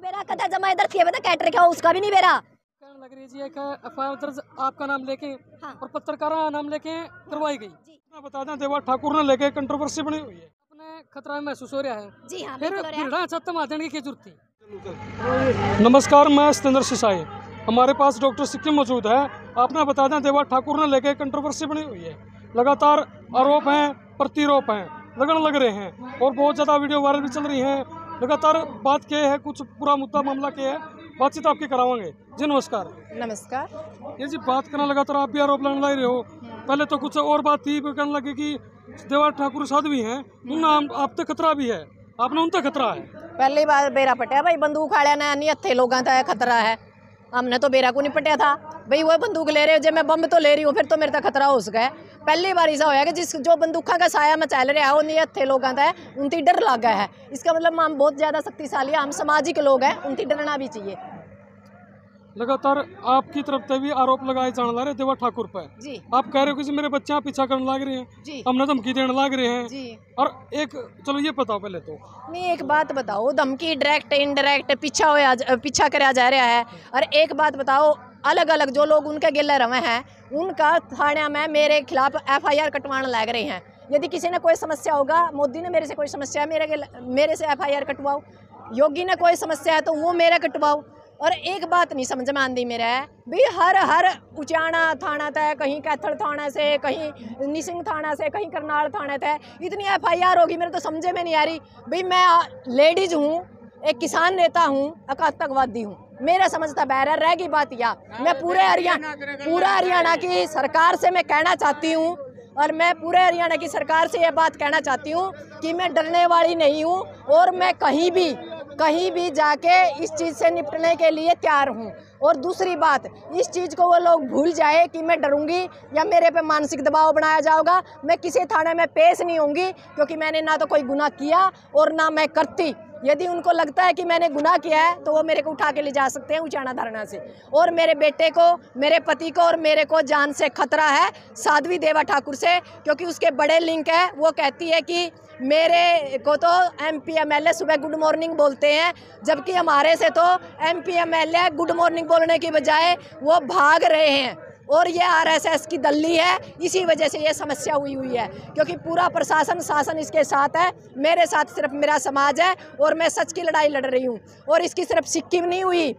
नहीं बेरा कदा जमा इधर थी बता कैटर क्या उसका भी नहीं बेरा कहने लग रही जी एक एफआईआर दर्ज आपका नाम लेके हाँ। और पत्रकार नाम लेके करवाई गई। मैं बता दें देवा ठाकुर ने लेके कंट्रोवर्सी बनी हुई है, अपने खतरा में महसूस हो रहा है। जी हाँ, फिर बिल्कुल हो रहा है। भिड़ा छत्ता मारने की जरूरत थी। नमस्कार, मैं सतेंद्र सिसाई, हमारे पास डॉक्टर सिक्किम मौजूद है। आपने बता दें देवा ठाकुर ने लेके कंट्रोवर्सी बनी हुई है, लगातार आरोप हैं, प्रतिरोप हैं, लगन लग रहे हैं और बहुत ज़्यादा वीडियो वायरल भी चल रही हैं। लगातार बात क्या है, कुछ पूरा मुद्दा मामला क्या है, बातचीत आपकी करावांगे। जी नमस्कार। नमस्कार। ये जी बात करना लगातार आप भी आरोप लगाने लग रहे हो। पहले तो कुछ और बात थी, कहने लगे कि देवा ठाकुर साध्वी हैं, उन आप तक खतरा भी है, आपने उन तक खतरा है। पहली बार बेरा पटिया भाई बंदूक खाड़िया ने नहीं हथे लोगों का खतरा है, हमने तो बेरा को नहीं पटिया था भाई। वो बंदूक ले रहे हो जब मैं बम तो ले रही हूँ, फिर तो मेरे तक खतरा हो सका है। पहली बार ऐसा होया कि जिस जो बंदूखा का साया में चल रहा है वो नहीं हथे लोगों का है, उनकी डर लग गया है। इसका मतलब हम बहुत ज़्यादा शक्तिशाली है, हम सामाजिक लोग हैं, उनकी डरना भी चाहिए। लगातार आपकी तरफ से भी आरोप लगाए जाने लग रहे देवा ठाकुर पर। जी। आप कह रहे हो कि मेरे बच्चे पीछा करने लग रहे हैं, जी। हमने धमकी देने लग रहे हैं। जी। और एक चलो ये बताओ पहले तो नहीं, एक बात बताओ, धमकी डायरेक्ट इनडायरेक्ट पीछा कराया जा रहा है। और एक बात बताओ, अलग अलग जो लोग उनके गिले रवे हैं उनका थाने में मेरे खिलाफ एफआईआर कटवाने लग रहे हैं। यदि किसी ने कोई समस्या होगा, मोदी ने मेरे से कोई समस्या है मेरे से एफआईआर कटवाओ, योगी ने कोई समस्या है तो वो मेरा कटवाओ। और एक बात नहीं समझ में आती मेरा है भाई, हर उचाना थाना था, कहीं कैथल थाना से, कहीं निसिंग थाना से, कहीं करनाल थाना था, इतनी एफआईआर होगी मेरे तो समझे में नहीं आ रही। भाई मैं लेडीज हूँ, एक किसान नेता हूँ, आतंकवादी हूँ, मेरा समझता बहरा रह गई बात। या मैं पूरे हरियाणा की सरकार से मैं कहना चाहती हूँ, और मैं पूरे हरियाणा की सरकार से ये बात कहना चाहती हूँ कि मैं डरने वाली नहीं हूँ और मैं कहीं भी जाके इस चीज़ से निपटने के लिए तैयार हूँ। और दूसरी बात, इस चीज़ को वो लोग भूल जाए कि मैं डरूंगी या मेरे पे मानसिक दबाव बनाया जाएगा। मैं किसी थाने में पेश नहीं होंगी, क्योंकि मैंने ना तो कोई गुनाह किया और ना मैं करती। यदि उनको लगता है कि मैंने गुनाह किया है तो वो मेरे को उठा के ले जा सकते हैं उचाना धरना से। और मेरे बेटे को, मेरे पति को और मेरे को जान से खतरा है साध्वी देवा ठाकुर से, क्योंकि उसके बड़े लिंक है। वो कहती है कि मेरे को तो एमपी एमएलए सुबह गुड मॉर्निंग बोलते हैं, जबकि हमारे से तो एमपी एमएलए गुड मॉर्निंग बोलने की बजाय वो भाग रहे हैं। और ये आरएसएस की दल्ली है, इसी वजह से ये समस्या हुई है, क्योंकि पूरा शासन इसके साथ है, मेरे साथ सिर्फ मेरा समाज है और मैं सच की लड़ाई लड़ रही हूँ। और इसकी सिर्फ सिक्किम नहीं हुई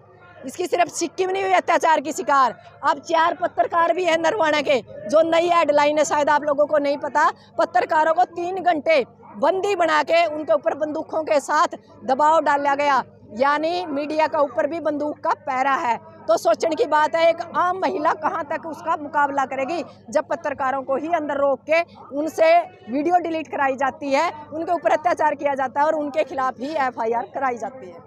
अत्याचार की शिकार। अब 4 पत्रकार भी हैं नरवाना के, जो नई हेडलाइन है, शायद आप लोगों को नहीं पता। पत्रकारों को 3 घंटे बंदी बना के उनके ऊपर बंदूकों के साथ दबाव डाला गया, यानी मीडिया का ऊपर भी बंदूक का पहरा है। तो सोचने की बात है, एक आम महिला कहां तक उसका मुकाबला करेगी, जब पत्रकारों को ही अंदर रोक के उनसे वीडियो डिलीट कराई जाती है, उनके ऊपर अत्याचार किया जाता है और उनके खिलाफ ही एफआईआर कराई जाती है।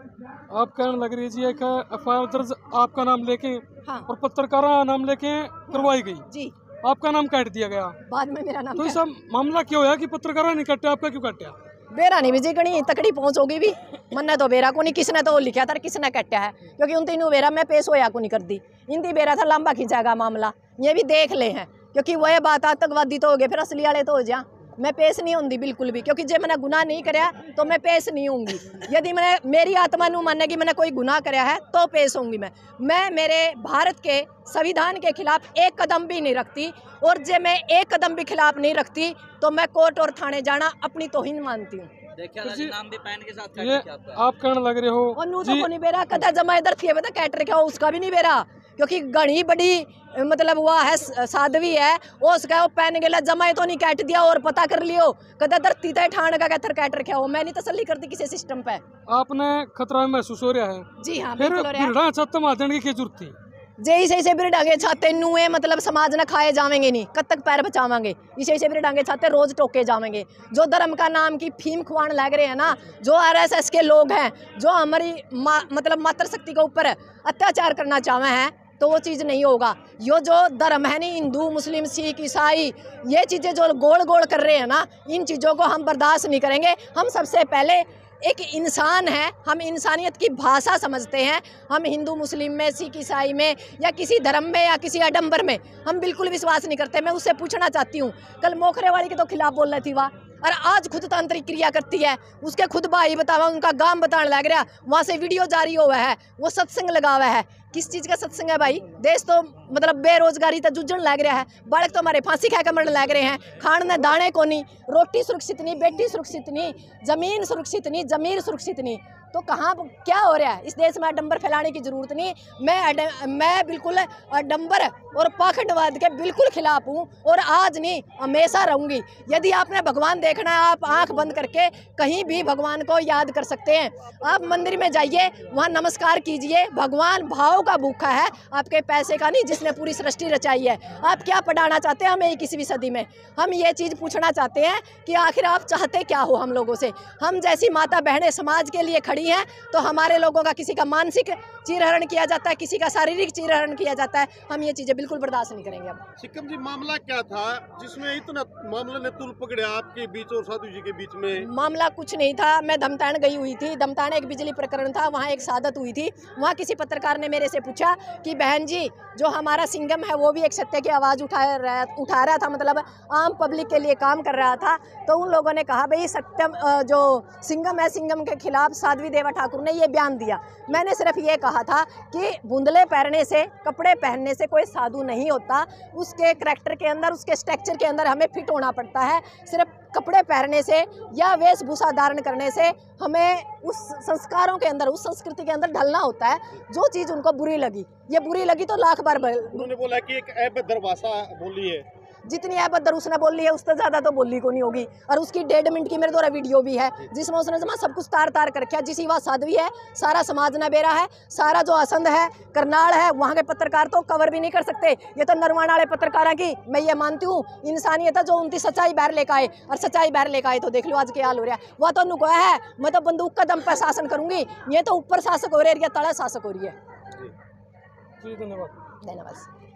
आप कहने लग रही है एक एफआईआर दर्ज आपका नाम लेके हाँ। और पत्रकार नाम लेके करवाई गई। जी। आपका नाम काट दिया गया, बाद में मेरा नाम तो ऐसा मामला क्यों है कि पत्रकार नहीं कटे, आपका क्यों कटा? बेरा नहीं विजय कणी तकड़ी पहुंच होगी भी, मन्ने तो बेरा को नहीं, किसने तो लिखा था किसने कटा है, क्योंकि उन तीनों बेरा मैं पेश होया को नहीं कर दी। इंदी बेरा था लंबा खींचाएगा मामला, ये भी देख ले हैं, क्योंकि वह बात आतंकवादी तो हो गए, फिर असली वाले तो हो जा। मैं पेश नहीं होंगी बिल्कुल भी, क्योंकि जब मैंने गुनाह नहीं कराया तो मैं पेश नहीं होंगी। यदि मेरी आत्मा नू माने कि मैंने कोई गुनाह कराया है तो पेश होंगी। मैं मेरे भारत के संविधान के खिलाफ एक कदम भी नहीं रखती, और जब मैं एक कदम भी खिलाफ नहीं रखती तो मैं कोर्ट और थाने जाना अपनी तौहीन मानती हूँ। नाम भी पैन के साथ ये आप कहने लग रहे हो और नू तो नहीं बेरा कदा जमा इधर थी बता कैटर क्या उसका भी नहीं बेरा, क्योंकि घनी बड़ी मतलब हुआ है साध्वी है, उसका वो पैन गेला जमा तो नहीं काट दिया और पता कर लियो कदा धरती तय ठाण का कैथर कैटर क्या हो। मैं नहीं तसल्ली करती किसी सिस्टम पे। आपने खतरा महसूस हो रहा है? जी हाँ, फिर बिल्कुल हो रहा है। भिड़ा छत्ता मारने की जरूरत थी। इसे फिर डांगे छाते नुए मतलब समाज न खाए जावेंगे नहीं, कब तक पैर बचावांगे। इसे फिर डांगे छाते रोज टोके जावेंगे। जो धर्म का नाम की फीम खुआन लग रहे हैं ना, जो आरएसएस के लोग हैं, जो हमारी मतलब मातृशक्ति के ऊपर अत्याचार करना चाहे हैं, तो वो चीज़ नहीं होगा। यो जो धर्म है नहीं, हिंदू मुस्लिम सिख ईसाई, ये चीज़ें जो गोल कर रहे हैं ना, इन चीज़ों को हम बर्दाश्त नहीं करेंगे। हम सबसे पहले एक इंसान है, हम इंसानियत की भाषा समझते हैं। हम हिंदू मुस्लिम में, सिख ईसाई में, या किसी धर्म में या किसी आडंबर में हम बिल्कुल विश्वास नहीं करते। मैं उससे पूछना चाहती हूँ, कल मोखरे वाली के तो खिलाफ बोल रही थी, वाह और आज खुद तांत्रिक क्रिया करती है। उसके खुद भाई बतावा, उनका गांव बताने लग रहा, वहाँ से वीडियो जारी हुआ है, वो सत्संग लगा हुआ है। किस चीज़ का सत्संग है भाई? देश तो मतलब बेरोजगारी तो जुझन लग रहा है, बालक तो हमारे फांसी खा के मरने लग रहे हैं, खान ने दाने को नहीं, रोटी सुरक्षित नहीं, बेटी सुरक्षित नहीं, जमीन सुरक्षित नहीं, जमीर सुरक्षित नहीं। तो कहाँ क्या हो रहा है? इस देश में डंबर फैलाने की जरूरत नहीं। मैं बिल्कुल डंबर और पाखंडवाद के बिल्कुल खिलाफ हूँ और आज नहीं हमेशा रहूँगी। यदि आपने भगवान देखना है, आप आंख बंद करके कहीं भी भगवान को याद कर सकते हैं। आप मंदिर में जाइए, वहाँ नमस्कार कीजिए। भगवान भाव का भूखा है, आपके पैसे का नहीं, जिसने पूरी सृष्टि रचाई है। आप क्या पढ़ाना चाहते हैं हमें 21वीं सदी में? हम ये चीज़ पूछना चाहते हैं कि आखिर आप चाहते क्या हो हम लोगों से? हम जैसी माता बहनें समाज के लिए खड़ी हैं, तो हमारे लोगों का किसी का मानसिक चीरहरण किया जाता है, किसी का शारीरिक चीरहरण किया जाता है। हम ये चीज़ें बिल्कुल बर्दाश्त नहीं करेंगे। अब सिक्कम जी, मामला क्या था जिसमें इतना मामला ने तुल पकड़ा आपके बीच और साधु जी के बीच में? मामला कुछ नहीं था। मैं धमतान गई हुई थी, धमतान एक बिजली प्रकरण था, वहाँ एक शहादत हुई थी। वहाँ किसी पत्रकार ने मेरे से पूछा कि बहन जी, जो हमारा सिंघम है वो भी एक सत्य की आवाज़ उठा रहा था, मतलब आम पब्लिक के लिए काम कर रहा था। तो उन लोगों ने कहा भाई सत्यम जो सिंघम है, सिंघम के खिलाफ साध्वी देवा ठाकुर ने ये बयान दिया। मैंने सिर्फ ये कहा था कि बूंदले पहनने से, कपड़े पहनने से कोई साधु नहीं होता। उसके करैक्टर के अंदर, उसके स्ट्रक्चर के अंदर हमें फिट होना पड़ता है। सिर्फ कपड़े पहनने से या वेशभूषा धारण करने से हमें उस संस्कारों के अंदर, उस संस्कृति के अंदर ढलना होता है। जो चीज़ उनको बुरी लगी, ये बुरी लगी तो लाख बार उन्होंने बोला कि एक अभद्र भाषा बोली है। जितनी अभद्र उसने बोली है उससे ज़्यादा तो बोली को नहीं होगी। और उसकी 1.5 मिनट की मेरे द्वारा वीडियो भी है जिसमें उसने जमा सब कुछ तार तार कर रखा। जिस बात साध्वी है, सारा समाज न बेरा है, सारा जो असंध है, करनाल है, वहाँ के पत्रकार तो कवर भी नहीं कर सकते। ये तो नरवाना वाले पत्रकारों की मैं ये मानती हूँ इंसानियत है, जो उनकी सच्चाई बाहर लेकर आए। और सच्चाई बाहर लेकर आए तो देख लो आज क्या हाल हो रहा है। वह तो नुको है, मैं तो बंदूक का दम पर शासन करूँगी, ये तो ऊपर शासक हो रही है या तड़ा शासक हो रही है। जी धन्यवाद। धन्यवाद।